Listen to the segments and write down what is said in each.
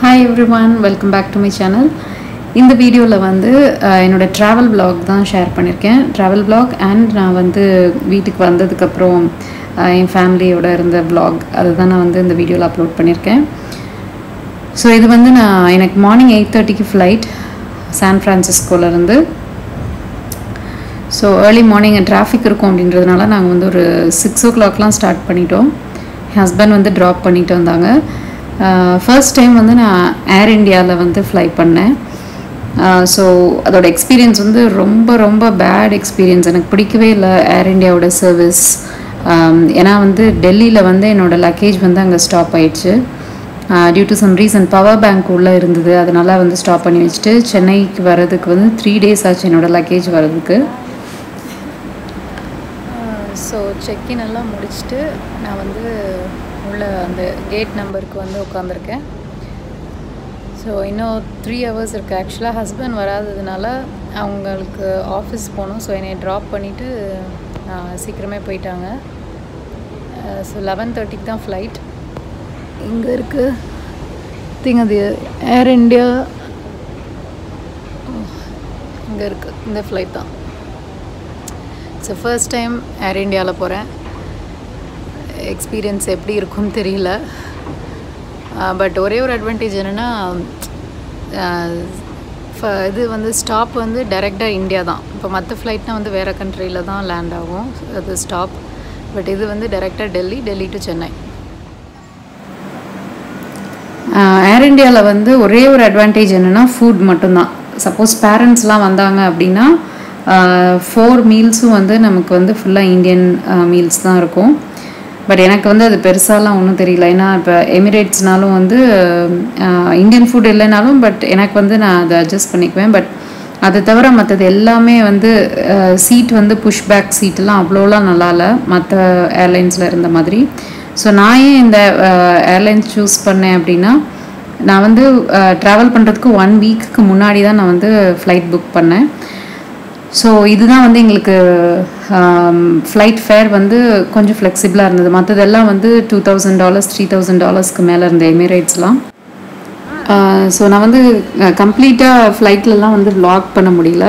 Hi everyone, welcome back to my channel. In the video la vandu enoda travel vlog dhaan share pannirken. Travel vlog and na vandu வீட்டுக்கு வந்ததுக்கு அப்புறம் என் ஃபேமிலியோட இருந்த vlog அதுதான் நான் வந்து இந்த வீடியோல அப்லோட் பண்ணிருக்கேன். ஸோ இது வந்து நான் எனக்கு மார்னிங் 8:30க்கு ஃப்ளைட் சான் ஃப்ரான்சிஸ்கோல இருந்து. ஸோ ஏர்லி மார்னிங் டிராஃபிக் இருக்கும் அப்படின்றதுனால நாங்கள் வந்து ஒரு 6 o'clockலாம் ஸ்டார்ட் பண்ணிட்டோம். என் ஹஸ்பண்ட் வந்து ட்ராப் பண்ணிட்டு வந்தாங்க. ஃபர்ஸ்ட் டைம் வந்து நான் ஏர் இண்டியாவில் வந்து ஃப்ளை பண்ணேன். ஸோ அதோட எக்ஸ்பீரியன்ஸ் வந்து ரொம்ப பேட் எக்ஸ்பீரியன்ஸ். எனக்கு பிடிக்கவே இல்லை ஏர் இண்டியாவோட சர்வீஸ். ஏன்னா வந்து டெல்லியில் வந்து என்னோடய லக்கேஜ் வந்து அங்கே ஸ்டாப் ஆயிடுச்சு. Due to some reason power bank உள்ளே இருந்தது, அதனால் வந்து ஸ்டாப் பண்ணி வச்சுட்டு சென்னைக்கு வர்றதுக்கு வந்து 3 days ஆச்சு என்னோடய லக்கேஜ் வர்றதுக்கு. ஸோ செக்இன் எல்லாம் முடிச்சுட்டு நான் வந்து உள்ள அந்த கேட் நம்பருக்கு வந்து உட்காந்துருக்கேன். ஸோ இன்னும் 3 hours இருக்குது. ஆக்சுவலாக ஹஸ்பண்ட் வராததுனால அவங்களுக்கு ஆஃபீஸ் போகணும். ஸோ என்னை ட்ராப் பண்ணிவிட்டு சீக்கிரமே போயிட்டாங்க. ஸோ 11:30க்கு தான் ஃப்ளைட். இங்கே இருக்குது திங், அது ஏர் இண்டியா இங்கே இருக்குது. இந்த ஃப்ளைட் தான். ஸோ ஃபர்ஸ்ட் டைம் ஏர் இண்டியாவில் போகிறேன். எக்ஸ்பீரியன்ஸ் எப்படி இருக்கும்னு தெரியல. பட் ஒரே ஒரு அட்வான்டேஜ் என்னென்னா இது வந்து ஸ்டாப் வந்து டைரெக்டாக இந்தியா தான். இப்போ மற்ற ஃப்ளைட்னால் வந்து வேறு கண்ட்ரியில் தான் லேண்ட் ஆகும் அது ஸ்டாப். பட் இது வந்து டைரெக்டாக டெல்லி டு சென்னை. ஏர் இண்டியாவில் வந்து ஒரே ஒரு அட்வான்டேஜ் என்னென்னா ஃபுட் மட்டும்தான். சப்போஸ் பேரண்ட்ஸ்லாம் வந்தாங்க அப்படின்னா 4 மீல்ஸும் வந்து நமக்கு வந்து ஃபுல்லாக இந்தியன் மீல்ஸ் தான் இருக்கும். பட் எனக்கு வந்து அது பெருசாலாம் ஒன்றும் தெரியல. ஏன்னா இப்போ எமிரேட்ஸ்னாலும் வந்து இந்தியன் ஃபுட் இல்லைனாலும் பட் எனக்கு வந்து நான் அதை அட்ஜஸ்ட் பண்ணிக்குவேன். பட் அதை தவிர மற்றது எல்லாமே வந்து சீட் வந்து புஷ் பேக் சீட்டெல்லாம் அவ்வளோலாம் நல்லா இல்லை மற்ற ஏர்லைன்ஸில் இருந்த மாதிரி. ஸோ நான் ஏன் இந்த ஏர்லைன்ஸ் சூஸ் பண்ணேன் அப்படின்னா, நான் வந்து ட்ராவல் பண்ணுறதுக்கு 1 weekக்கு முன்னாடி தான் நான் வந்து ஃப்ளைட் புக் பண்ணேன். ஸோ இதுதான் வந்து எங்களுக்கு ஃப்ளைட் ஃபேர் வந்து கொஞ்சம் ஃப்ளெக்சிபிளாக இருந்தது. மற்றதெல்லாம் வந்து $2,000 $3,000க்கு மேலே இருந்த எமிரேட்ஸ்லாம். ஸோ நான் வந்து கம்ப்ளீட்டாக ஃப்ளைட்லலாம் வந்து vlog பண்ண முடியல.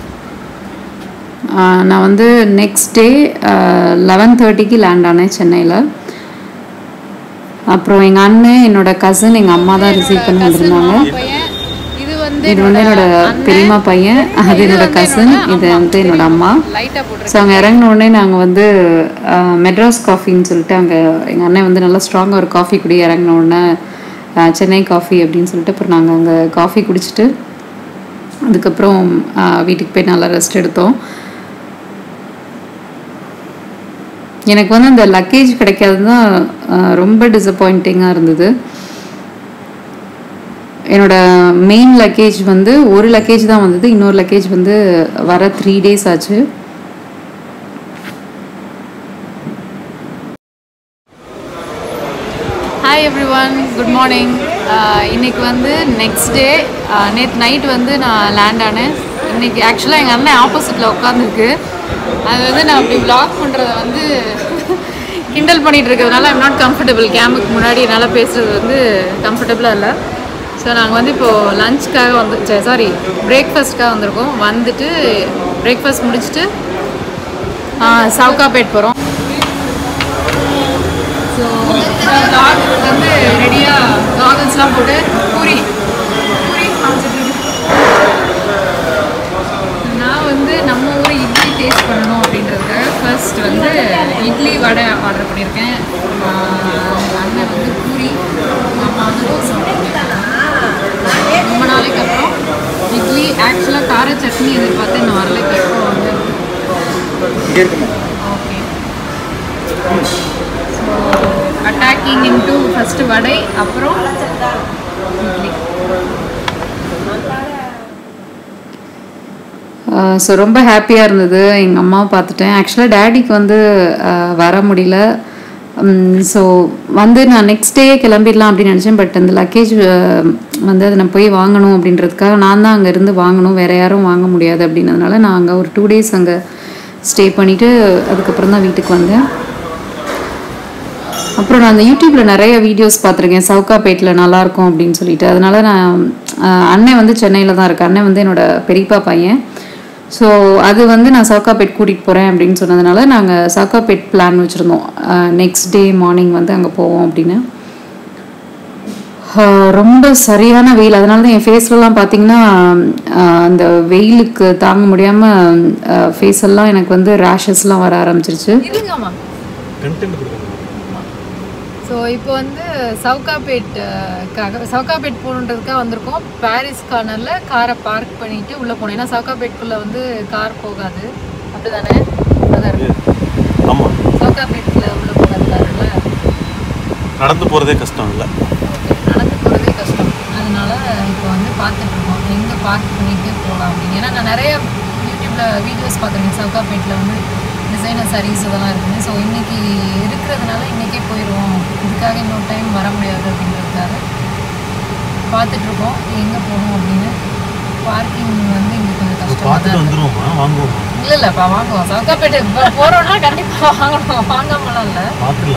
நான் வந்து நெக்ஸ்ட் டே 11:30க்கு லேண்ட் ஆனேன் சென்னையில். அப்புறம் எங்கள் அண்ணன், என்னோடய கசின், எங்கள் அம்மா தான் ரிசீவ் பண்ணி வந்திருந்தாங்க. இது வந்து என்னோட பெரியம்மா பையன், அது என்னோட கசின், இது வந்து என்னோட அம்மா. ஸோ அங்கே இறங்கின உடனே நாங்கள் வந்து மெட்ராஸ் காஃபின்னு சொல்லிட்டு அங்கே எங்கள் அண்ணன் வந்து நல்லா ஸ்ட்ராங்காக ஒரு காஃபி குடி இறங்கின உடனே சென்னை காஃபி அப்படின்னு சொல்லிட்டு அப்புறம் நாங்கள் அங்கே காஃபி குடிச்சிட்டு அதுக்கப்புறம் வீட்டுக்கு போய் நல்லா ரெஸ்ட் எடுத்தோம். எனக்கு வந்து அந்த லக்கேஜ் கிடைக்காது தான் ரொம்ப டிசப்பாயிண்டிங்காக இருந்தது. என்னோடய மெயின் லக்கேஜ் வந்து ஒரு லக்கேஜ் தான் வந்தது. இன்னொரு லக்கேஜ் வந்து வர 3 days ஆச்சு. Hi everyone, good morning. இன்றைக்கி வந்து நெக்ஸ்ட் டே. நேற்று நைட் வந்து நான் லேண்ட் ஆனேன். இன்றைக்கி ஆக்சுவலாக எங்கள் அண்ணன் ஆப்போசிட்டில் உட்காந்துருக்கு. அது வந்து நான் அப்படி விளாக் பண்ணுறத வந்து கிண்டல் பண்ணிகிட்டு இருக்கிறதுனால ஐம் நாட் கம்ஃபர்டபுள். கேமுக்கு முன்னாடி என்னால் பேசுகிறது வந்து கம்ஃபர்டபுளாக இல்லை. ஸோ நாங்கள் வந்து இப்போது லஞ்சுக்காக பிரேக்ஃபாஸ்ட்டுக்காக வந்திருக்கோம். வந்துட்டு பிரேக்ஃபாஸ்ட் முடிச்சுட்டு சவுகார்பேட் போகிறோம். ஸோ டாக் வந்து ரெடியாக காகல்ஸ்லாம் போட்டு பூரி நான் வந்து நம்ம ஊர் இட்லி டேஸ்ட் பண்ணணும் அப்படின்றதுக்காக ஃபர்ஸ்ட் வந்து இட்லி வடை ஆர்டர் பண்ணியிருக்கேன். அண்ணன் வந்து பூரி, அம்மா வந்து தோசை. ரொம்ப நாளைக்கு அப்புறம் இட்லி. ஆக்சுவலாக கார சட்னி எதிர்பார்த்து இன்னும் வரல. இப்போ வந்து okay. So attacking into first vada, அப்புறம் இட்லி. ஸோ ரொம்ப ஹாப்பியாக இருந்தது. எங்கள் அம்மாவை பார்த்துட்டேன். ஆக்சுவலாக டேடிக்கு வந்து வர முடியல. ஸோ வந்து நான் நெக்ஸ்ட் டே கிளம்பிடலாம் அப்படின்னு நினச்சேன். பட் அந்த லக்கேஜ் வந்து அதை நான் போய் வாங்கணும் அப்படின்றதுக்காக நான் தான் அங்கே இருந்து வாங்கணும், வேறு யாரும் வாங்க முடியாது அப்படின்றதுனால நான் அங்கே ஒரு 2 days அங்கே ஸ்டே பண்ணிவிட்டு அதுக்கப்புறம் தான் வீட்டுக்கு வந்தேன். அப்புறம் நான் அந்த யூடியூப்பில் நிறைய வீடியோஸ் பார்த்துருக்கேன் சவுகார்பேட்டில் நல்லாயிருக்கும் அப்படின்னு சொல்லிட்டு. அதனால நான் அண்ணன் வந்து சென்னையில் தான் இருக்கேன். அண்ணன் வந்து என்னோடய பெரியப்பா பையன். ஸோ அது வந்து நான் சவுகார்பேட் கூட்டிகிட்டு போகிறேன் அப்படின்னு சொன்னதுனால நாங்கள் சவுகார்பேட் பிளான் வச்சுருந்தோம். நெக்ஸ்ட் டே மார்னிங் வந்து அங்கே போவோம் அப்படின்னு. ரொம்ப சரியான வெயில். அதனால தான் என் ஃபேஸ்லலாம் பார்த்தீங்கன்னா அந்த வெயிலுக்கு தாங்க முடியாமல் ஃபேஸ் எல்லாம் எனக்கு வந்து ரேஷஸ்லாம் வர ஆரம்பிச்சிருச்சு. ஸோ இப்போ வந்து சவுகார்பேட் போகணுன்றதுக்காக வந்திருக்கோம். பாரிஸ் கார்னரில் காரை பார்க் பண்ணிட்டு உள்ளே போனோம். ஏன்னா சவுகார்பேட்குள்ளே வந்து கார் போகாது, அப்படி தானே? ஆமாம், சவுகார்பேட்டில் உள்ளே போகாது காரில். நடந்து போகிறதே கஷ்டம் இல்லை, நடந்து போகிறதே கஷ்டம். அதனால இப்போ வந்து பார்த்துட்ருக்கோம் எங்கே பார்க் பண்ணிட்டு போகலாம் அப்படின்னு. ஏன்னா நான் நிறைய யூடியூப்பில் வீடியோஸ் பார்த்துருக்கேன் சவுகார்பேட்டில் வந்து டிசைனர் சாரீஸ் இதெல்லாம் இருக்குது. ஸோ இன்றைக்கி இருக்கிறதுனால இன்றைக்கே போயிடுவோம், இதுக்காக இன்னொரு டைம் வர முடியாது அப்படின்றதுக்காக பார்த்துட்ருக்கோம் எங்கே போகணும் அப்படின்னு. பார்க்கிங் வந்து இங்கே கொஞ்சம் கஷ்டமாக வந்துடுவோமா? வாங்குவோமா? இல்லைப்பா வாங்குவோம். சவுகார்பேட்டு போகிறோன்னா கண்டிப்பாக வாங்கணும், வாங்காமலாம் இல்லை.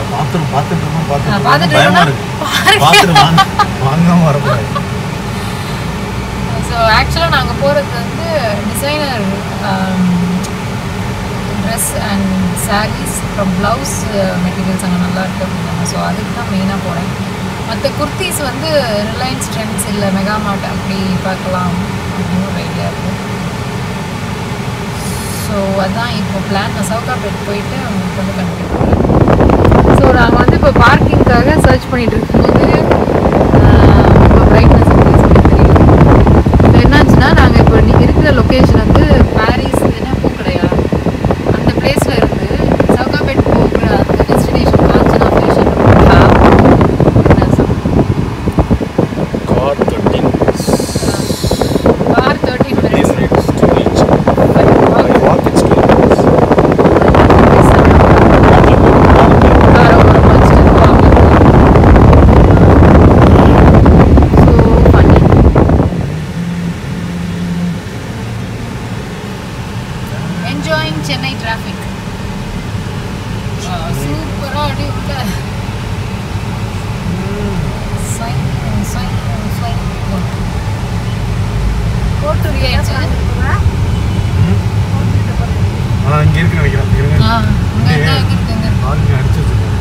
ஸோ ஆக்சுவலாக நாங்கள் போகிறது வந்து டிசைனர் ட்ரெஸ் அண்ட் சாரீஸ், அப்புறம் ப்ளவுஸ் மெட்டீரியல்ஸ் அங்கே நல்லா இருக்குது அப்படின்னாங்க. ஸோ அதுக்கு தான் மெயினாக போகிறேன். மற்ற குர்த்திஸ் வந்து ரிலையன்ஸ் ட்ரெண்ட்ஸ் இல்லை மெகா மார்ட் அப்படி பார்க்கலாம் அப்படின்னு ஒரு ஐடியா இருக்குது. ஸோ அதுதான் இப்போ பிளான். நான் சவுகார்பேட் போயிட்டு அவங்களுக்கு வந்து கண்டிப்பாக போகிறேன். ஸோ நாங்கள் வந்து இப்போ பார்க்கிங்காக சர்ச் பண்ணிகிட்டு இருக்கும்போது இப்போ பிரைட்னஸ் இன்க்ரீஸ் பண்ணி தெரியல. இப்போ என்னாச்சுன்னா நாங்கள் இப்போ இருக்கிற லொக்கேஷன் வந்து பாரிஸ் என்ன பூக்கடையா அந்த பிளேஸில் இருந்து சவுகார்பேட் போகிற அந்த destination Kanchana fashion car 13 minutes to reach. Walk it's 2 minutes. Enjoying Chennai traffic. Super ஆடி உள்ள போட்டு ரியாச்சு. இங்கே இருக்கு நினைக்கிறேன். இங்கே இருக்குங்க. ஆளுங்க அடிச்சு வச்சுருக்கேன்.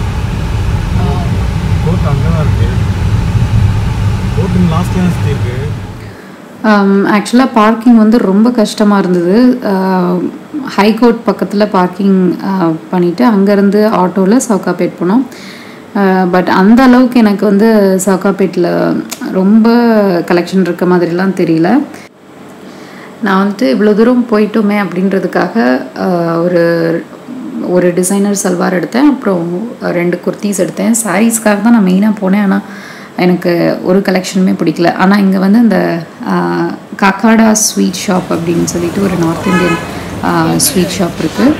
கோட் அங்கே தான் இருக்குது. கோட்டு லாஸ்ட்ல தான் சுற்றி இருக்குது. ஆக்சுவலாக பார்க்கிங் வந்து ரொம்ப கஷ்டமாக இருந்தது. ஹைகோர்ட் பக்கத்தில் பார்க்கிங் பண்ணிவிட்டு அங்கேருந்து ஆட்டோவில் சவுகார்பேட் போனோம். பட் அந்த அளவுக்கு எனக்கு வந்து சவுகார்பேட்டில் ரொம்ப கலெக்ஷன் இருக்க மாதிரிலாம் தெரியல. நான் வந்துட்டு இவ்வளோ தூரம் போயிட்டோமே அப்படின்றதுக்காக ஒரு டிசைனர் சல்வார் எடுத்தேன், அப்புறம் 2 குர்த்திஸ் எடுத்தேன். சாரீஸ்க்காக தான் நான் மெயினாக போனேன். ஆனால் எனக்கு ஒரு கலெக்ஷனுமே பிடிக்கல. ஆனால் இங்கே வந்து இந்த காக்காடா ஸ்வீட் ஷாப் அப்படின்னு சொல்லிட்டு ஒரு நார்த் இந்தியன் ஸ்வீட் ஷாப் இருக்குது.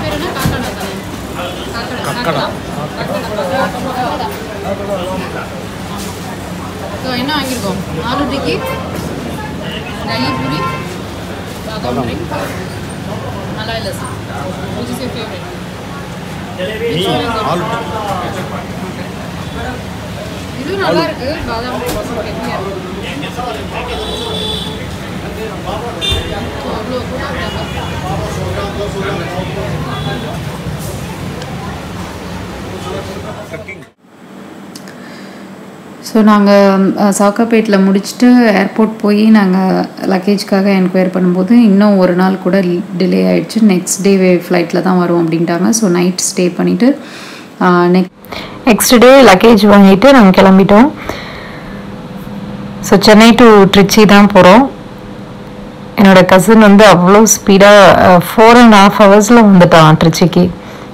என்ன வாங்கியிருக்கோம்? Aloo tikki, dahi puri, badam drink, malai lassi. Which is your favorite? இது நல்லா இருக்கு. பாதாம் ட்ரிங்க் ஹெவியா இருக்கு. அவ்வளோ ஸோ நாங்கள் சவுகார்பேட்டில் முடிச்சுட்டு ஏர்போர்ட் போய் நாங்கள் லக்கேஜ்க்காக என்கொயர் பண்ணும்போது இன்னும் ஒரு நாள் கூட டிலே ஆகிடுச்சு. நெக்ஸ்ட் டே ஃப்ளைட்டில் தான் வரும் அப்படின்ட்டாங்க. ஸோ நைட் ஸ்டே பண்ணிவிட்டு நெக்ஸ்ட் டே லக்கேஜ் வாங்கிட்டு நாங்கள் கிளம்பிட்டோம். ஸோ சென்னை டு ட்ரிச்சி தான் போகிறோம். என்னோடய கசின் வந்து அவ்வளோ ஸ்பீடாக 4.5 hours வந்துட்டான் ட்ரிச்சிக்கு.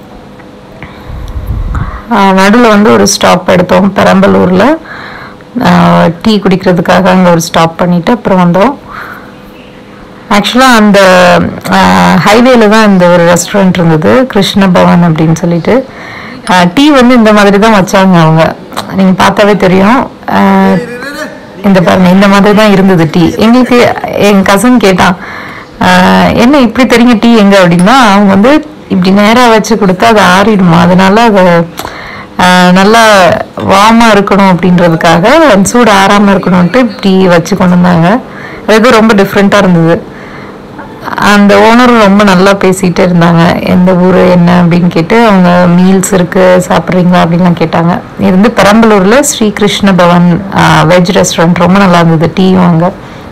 நடுவில் வந்து ஒரு ஸ்டாப் எடுத்தோம் பெரம்பலூரில். டீ குடிக்கிறதுக்காக அங்கே ஒரு ஸ்டாப் பண்ணிவிட்டு அப்புறம் வந்தோம். ஆக்சுவலாக அந்த ஹைவேல தான் இந்த ஒரு ரெஸ்டாரண்ட் இருந்தது, கிருஷ்ண பவன் அப்படின்னு சொல்லிட்டு. டீ வந்து இந்த மாதிரி தான் வச்சாங்க அவங்க, நீங்கள் பார்த்தாவே தெரியும். இந்த பாருங்க, இந்த மாதிரி தான் இருந்தது டீ. எங்களுக்கு என் கசன் கேட்டான், என்ன இப்படி தெரியுங்க டீ எங்கே அப்படின்னா, அவங்க வந்து இப்படி நேராக வச்சு கொடுத்தா அது ஆறிடுமா, அதனால அதை நல்லா வார்மாக இருக்கணும் அப்படின்றதுக்காக சூடு ஆறாமல் இருக்கணும்ன்ட்டு இப்படி வச்சு கொண்டு வந்தாங்க. அது ரொம்ப டிஃப்ரெண்ட்டாக இருந்தது. அந்த ஓனரும் ரொம்ப நல்லா பேசிகிட்டே இருந்தாங்க. எந்த ஊர் என்ன அப்படின்னு கேட்டு அவங்க மீல்ஸ் இருக்குது சாப்பிட்றீங்களா அப்படின்லாம் கேட்டாங்க. இது வந்து பெரம்பலூரில் ஸ்ரீ கிருஷ்ண பவன் வெஜ் ரெஸ்டாரண்ட். ரொம்ப நல்லா இருந்தது. டீயும் அங்கே.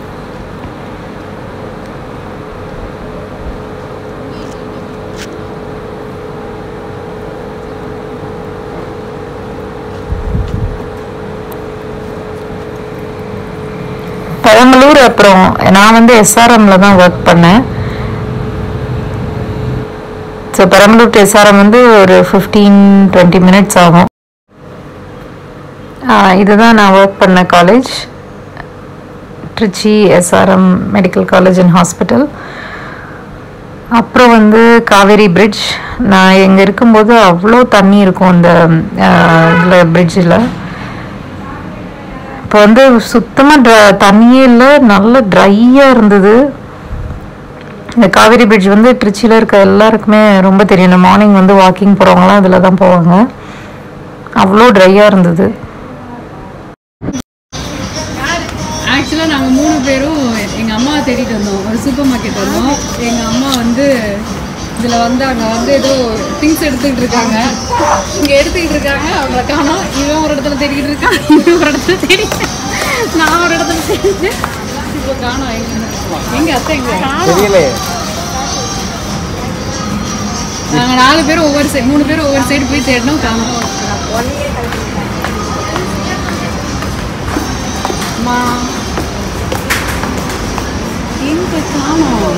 பெரம்பலூர் அப்புறம் நான் வந்து SRMல தான் ஒர்க் பண்ணேன். ஸோ பெரம்பலூர் டு SRM வந்து ஒரு 15-20 மினிட்ஸ் ஆகும். இதுதான் நான் ஒர்க் பண்ண college, Trichy SRM medical college and hospital. அப்புறம் வந்து காவேரி பிரிட்ஜ். நான் எங்கே இருக்கும்போது அவ்வளோ தண்ணி இருக்கும் அந்த இதில் பிரிட்ஜில். இப்போ வந்து சுத்தமாக தண்ணியே இல்லை, நல்ல ட்ரையாக இருந்தது. இந்த காவேரி பிரிட்ஜ் வந்து திருச்சியில் இருக்க எல்லாருக்குமே ரொம்ப தெரியும். மார்னிங் வந்து வாக்கிங் போகிறவங்களாம் இதில் தான் போவாங்க. அவ்வளோ ட்ரையாக இருந்தது. ஆக்சுவலாக நாங்கள் 3 பேரும் எங்கள் அம்மாவை தேடிட்டு வந்தோம். ஒரு சூப்பர் மார்க்கெட் வந்தோம். எங்கள் அம்மா வந்து இதில் வந்து அங்கே வந்து ஏதோ திங்ஸ் எடுத்துக்கிட்டு இருக்காங்க. இங்கே எடுத்துக்கிட்டு இருக்காங்க. அவங்கள காணோம். இவன் ஒரு இடத்துல தேடிக்கிட்டு இருக்கான், இவன் ஒரு இடத்துல தேடி, நான் ஒரு இடத்துல தேடிட்டு இப்போ காணோம். எங்கள் அத்தை எங்கே? நாங்கள் 4 பேரும் ஒவ்வொரு சைடு, 3 பேரும் ஒவ்வொரு சைடு போய் தேடினோம், காணோம். அம்மா எங்கே காணோம்?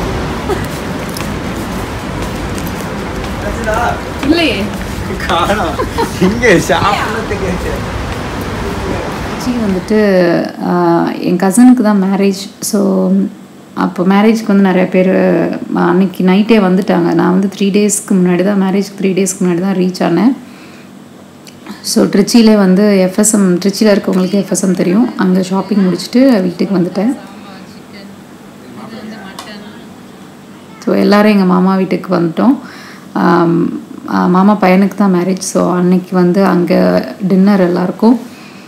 இல்லையே, வந்துட்டு என் கசனுக்கு தான் மேரேஜ். ஸோ அப்போ மேரேஜ்க்கு வந்து நிறைய பேர் அன்னைக்கு நைட்டே வந்துட்டாங்க. நான் வந்து 3 டேஸ்க்கு முன்னாடி தான், மேரேஜ்க்கு 3 டேஸ்க்கு முன்னாடி தான் ரீச் ஆனேன். ஸோ திருச்சியில் வந்து FSM, திருச்சியில் இருக்கவங்களுக்கு FSM தெரியும். அங்கே ஷாப்பிங் முடிச்சுட்டு வீட்டுக்கு வந்துட்டேன். ஸோ எல்லோரும் எங்கள் மாமா வீட்டுக்கு வந்துட்டோம். மாமா பையனுக்கு தான் மேரேஜ். ஸோ அன்னைக்கு வந்து அங்கே டின்னர் எல்லாருக்கும்.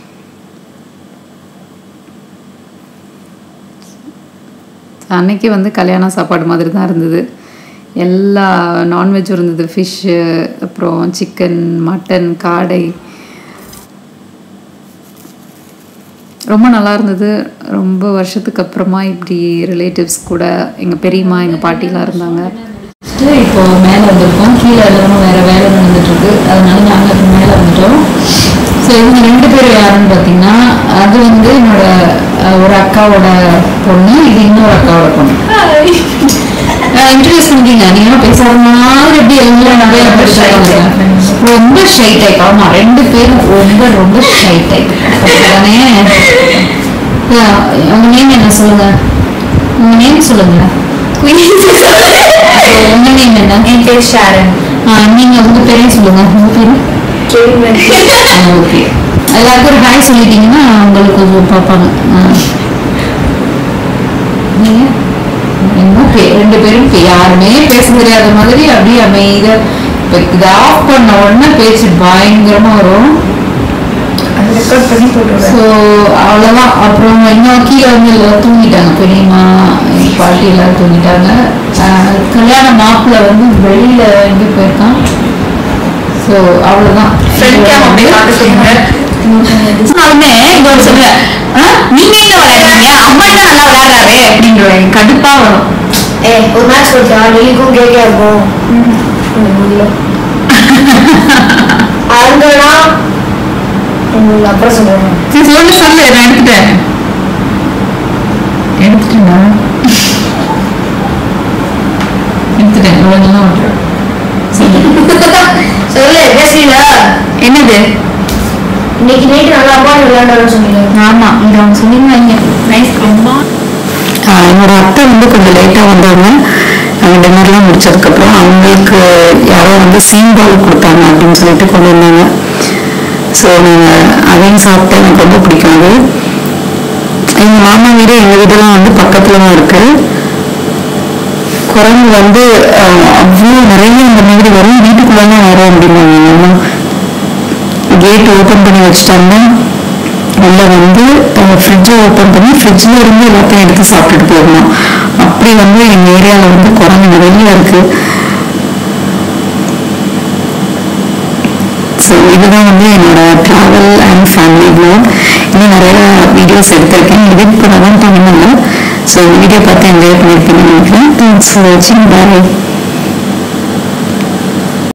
அன்னைக்கு வந்து கல்யாண சாப்பாடு மாதிரி தான் இருந்தது. எல்லா நான்வெஜ்ஜும் இருந்தது. ஃபிஷ்ஷு, அப்புறம் சிக்கன், மட்டன், காடை. ரொம்ப நல்லா இருந்தது. ரொம்ப வருஷத்துக்கு அப்புறமா இப்படி ரிலேட்டிவ்ஸ் கூட, எங்கள் பெரியம்மா, எங்கள் பாட்டிலாம் இருந்தாங்க. இப்போ மேலே வந்திருக்கோம். கீழே எல்லாரும் வேறு வேலை நடந்துட்டுருக்கு. அதனால நாங்கள் இப்போ மேலே வந்துட்டோம். ஸோ இவங்க 2 பேர் யாருன்னு பார்த்தீங்கன்னா, அது வந்து என்னோட ஒரு அக்காவோட பொண்ணு, இது இன்னொரு அக்காவோட பொண்ணு. இன்ட்ரடியூஸ் பண்ணிட்டீங்க. நீங்களும் பேசாத மாதிரி எப்படி எல்லாம் நிறைய ரொம்ப ஷை டைப். ஆமாம், 2 பேரும் ரொம்ப ரொம்ப ஷை டைப் தானே. உங்கள் நேம் என்ன சொல்லுங்க? உங்கள் நேம் சொல்லுங்க. உங்க நேம் என்ன? என் பேர் ஷாரன். நீங்கள் உங்கள் பேரையும் சொல்லுங்க. உங்கள் பேர்? ஓகே, எல்லாருக்கும் ஒரு ஹாய் சொல்லிட்டீங்கன்னா உங்களுக்கு கொஞ்சம் பார்ப்பாங்க. நீங்கள் என்ன 2 பேரும் யாருமே பேச தெரியாத மாதிரி அப்படியே அமைதியாக. இப்போ இதை ஆஃப் பண்ண உடனே பேச்சு பயங்கரமாக வரும். ஸோ அவ்வளோதான். அப்புறம் இன்னும் கீழே வந்து எல்லாம் தூங்கிட்டாங்க. பெரியம்மா, பாட்டி எல்லாம் தூங்கிட்டாங்க. கல்யாண மாப்பிள்ளை வந்து வெளியில் எங்கே போயிருக்கான். ஸோ அவ்வளோதான். சொல்லுவேன், நீங்க எங்க விளையாடுறீங்க? அம்மா தான் நல்லா விளையாடுறாரு அப்படின்ற கடுப்பா வரும். ஒரு மேட்ச் கொடுத்தா நீக்கும் கேட்க இருக்கும். அங்கனா அப்புறம் சொல்லுவேன். சொல்லு சொல்லு, நான் எடுத்துட்டேன். எடுத்துட்டேன்னா எடுத்துட்டேன். சொல்லு, பேசல. என்னது? இன்னைக்கு நைட்டு நல்லா அப்பா விளையாண்டாலும் சொன்னீங்க. ஆமா, இது அவங்க சொல்லியிருந்தாங்க. நைஸ். அம்மா என்னோட அத்தை வந்து கொஞ்சம் லேட்டாக வந்தாங்க. நாங்கள் டின்னர்லாம் முடிச்சதுக்கப்புறம் அவங்களுக்கு யாரோ வந்து சீம்பால் கொடுத்தாங்க அப்படின்னு சொல்லிட்டு கொண்டு வந்தாங்க. ஸோ நாங்கள் அதையும் சாப்பிட்டேன். எனக்கு ரொம்ப பிடிக்காது. எங்கள் மாமா வீடு எங்கள் வீடெல்லாம் வந்து பக்கத்தில் தான் இருக்குது. குரங்கு வந்து அவ்வளோ நிறைய இந்த மாதிரி வரும், வீட்டுக்குள்ளே தான் வரும் அப்படின்னாங்க. கேட் ஓப்பன் பண்ணி வச்சுட்டாங்கன்னா உள்ள வந்து ஃப்ரிட்ஜை ஓப்பன் பண்ணி ஃப்ரிட்ஜில் இருந்து எல்லாத்தையும் எடுத்து சாப்பிட்டுட்டு போகணும். அப்படி வந்து எங்கள் ஏரியாவில் வந்து குரங்கு நிறைய இருக்குது. ஸோ இதுதான் வந்து என்னோட ட்ராவல் அண்ட் ஃபேமிலி வ்ளாக். இன்னும் நிறைய வீடியோஸ் எடுத்திருக்கேன், எடிட் பண்ண தான் டைம் இல்லை. ஸோ வீடியோ பார்த்து என்ஜாய் பண்ணியிருக்கேன்னு நினைக்கிறேன். தேங்க்ஸ் ஃபார் வாட்சிங். பாய்.